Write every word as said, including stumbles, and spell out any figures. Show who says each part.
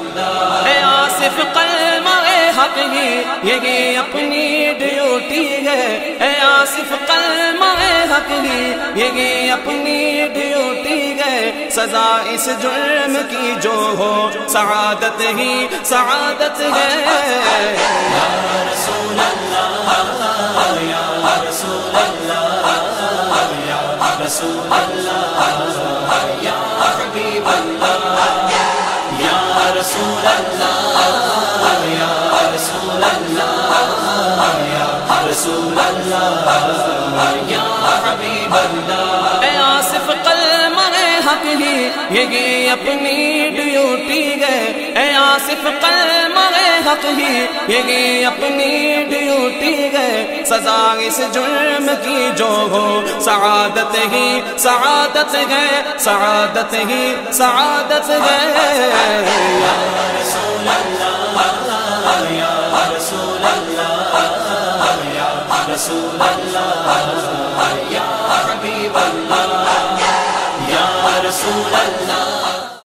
Speaker 1: اے آصف قلم حق ہی یہی اپنی ڈیوٹی ہے، اے آصف قلم حق ہی یہی اپنی ڈیوٹی ہے، سزا اس جرم کی جو ہو سعادت ہی سعادت ہے۔ یا رسول اللہ یا رسول اللہ یا رسول اللہ یا حبیب اللہ یا رسول اللہ یا رسول اللہ یا رسول اللہ یا حبیب اللہ۔ اے آصف قلم حق ہی یہی اپنی ڈیوٹی ہے، اے آصف قلم حق ہی یہی اپنی ڈیوٹی ہے، سزا اس جرم کی جو ہو سعادت ہی سعادت ہے، سعادت ہی سعادت ہے۔ یا رسول اللہ یا رسول اللہ یا رسول اللہ